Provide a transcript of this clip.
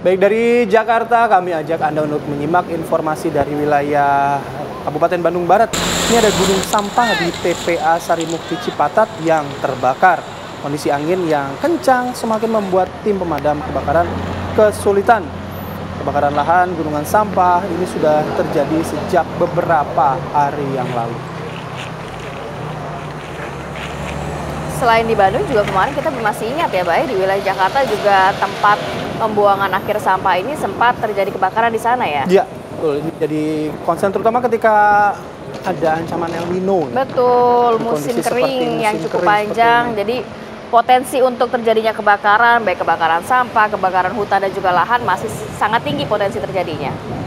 Baik, dari Jakarta kami ajak Anda untuk menyimak informasi dari wilayah Kabupaten Bandung Barat. Ini ada gunung sampah di TPA Sarimukti Cipatat yang terbakar. Kondisi angin yang kencang semakin membuat tim pemadam kebakaran kesulitan. Kebakaran lahan gunungan sampah ini sudah terjadi sejak beberapa hari yang lalu. Selain di Bandung juga kemarin kita masih ingat ya Pak, di wilayah Jakarta juga tempat pembuangan akhir sampah ini sempat terjadi kebakaran di sana ya? Iya, betul. Ini jadi konsen terutama ketika ada ancaman El Nino. Betul, musim kering yang cukup panjang. Jadi potensi untuk terjadinya kebakaran, baik kebakaran sampah, kebakaran hutan dan juga lahan masih sangat tinggi potensi terjadinya.